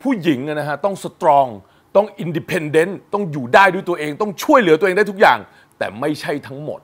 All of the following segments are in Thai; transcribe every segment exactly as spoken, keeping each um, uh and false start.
ผู้หญิงนะฮะต้องสตรองต้องอินดิเพนเดนต์ต้องอยู่ได้ด้วยตัวเองต้องช่วยเหลือตัวเองได้ทุกอย่างแต่ไม่ใช่ทั้งหมด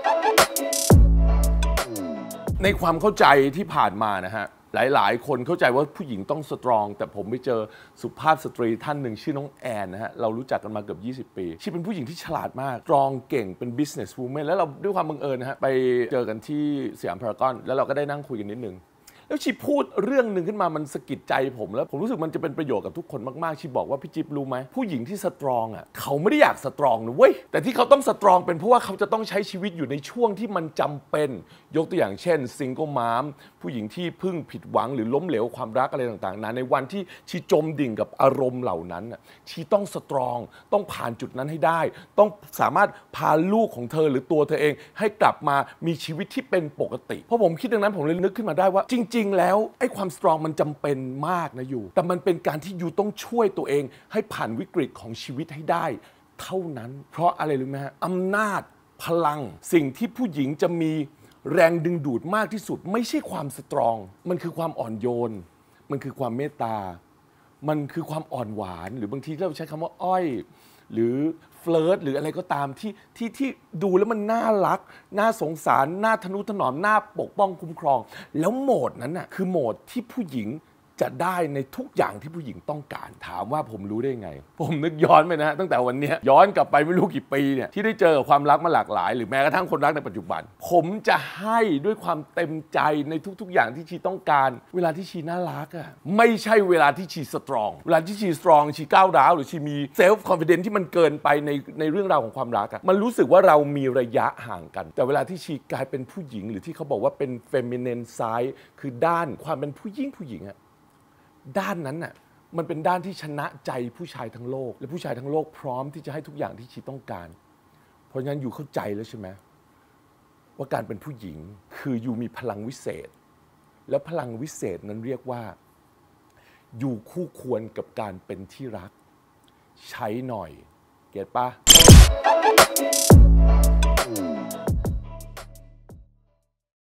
ในความเข้าใจที่ผ่านมานะฮะหลายๆคนเข้าใจว่าผู้หญิงต้องสตรองแต่ผมไปเจอสุภาพสตรีท่านหนึ่งชื่อน้องแอนนะฮะเรารู้จักกันมาเกือบยี่สิบปีชีเป็นผู้หญิงที่ฉลาดมากสตรองเก่งเป็น business woman แล้วเราด้วยความบังเอิญนะฮะไปเจอกันที่สยามพารากอนแล้วเราก็ได้นั่งคุยกันนิดนึงแล้วชีพูดเรื่องหนึ่งขึ้นมามันสะกิดใจผมแล้วผมรู้สึกมันจะเป็นประโยชน์กับทุกคนมากๆชีบอกว่าพี่จิ๊บรู้ไหมผู้หญิงที่สตรองอ่ะเขาไม่ได้อยากสตรองนะเว้ยแต่ที่เขาต้องสตรองเป็นเพราะว่าเขาจะต้องใช้ชีวิตอยู่ในช่วงที่มันจำเป็นยกตัวอย่างเช่นซิงเกิลมามผู้หญิงที่เพิ่งผิดหวังหรือล้มเหลวความรักอะไรต่างๆนะในวันที่ชีจมดิ่งกับอารมณ์เหล่านั้นอ่ะชีต้องสตรองต้องผ่านจุดนั้นให้ได้ต้องสามารถพาลูกของเธอหรือตัวเธอเองให้กลับมามีชีวิตที่เป็นปกติเพราะผมคิดดังนั้นผมเลยนึกขึ้นมาได้ว่าจริงๆแล้วไอ้ความสตรองมันจำเป็นมากนะอยู่แต่มันเป็นการที่ยูต้องช่วยตัวเองให้ผ่านวิกฤตของชีวิตให้ได้เท่านั้นเพราะอะไรรู้ไหมฮะอำนาจพลังสิ่งที่ผู้หญิงจะมีแรงดึงดูดมากที่สุดไม่ใช่ความสตรองมันคือความอ่อนโยนมันคือความเมตตามันคือความอ่อนหวานหรือบางทีเราใช้คำว่าอ้อยหรือเฟลิร์ตหรืออะไรก็ตามที่ที่ที่ดูแล้วมันน่ารักน่าสงสารน่าทนุถนอมน่าปกป้องคุ้มครองแล้วโหมดนั้นน่ะคือโหมดที่ผู้หญิงจะได้ในทุกอย่างที่ผู้หญิงต้องการถามว่าผมรู้ได้ไงผมนึกย้อนไปนะฮะตั้งแต่วันนี้ย้อนกลับไปไม่รู้กี่ปีเนี่ยที่ได้เจอความรักมาหลากหลายหรือแม้กระทั่งคนรักในปัจจุบันผมจะให้ด้วยความเต็มใจในทุกๆอย่างที่ชีต้องการเวลาที่ชีน่ารักอะไม่ใช่เวลาที่ชีสตรองเวลาที่ชีสตรองชีก้าวร้าวหรือชีมีเซลฟ์คอนฟิเดนซ์ที่มันเกินไปในในเรื่องราวของความรักอะมันรู้สึกว่าเรามีระยะห่างกันแต่เวลาที่ชีกลายเป็นผู้หญิงหรือที่เขาบอกว่าเป็นเฟมินินไซด์คือด้านความเป็นผู้หญิงผู้หญิงอะด้านนั้นน่ะมันเป็นด้านที่ชนะใจผู้ชายทั้งโลกและผู้ชายทั้งโลกพร้อมที่จะให้ทุกอย่างที่ชีต้องการเพราะฉะนั้นอยู่เข้าใจแล้วใช่ไหมว่าการเป็นผู้หญิงคืออยู่มีพลังวิเศษและพลังวิเศษนั้นเรียกว่าอยู่คู่ควรกับการเป็นที่รักใช้หน่อยเก็ทปะ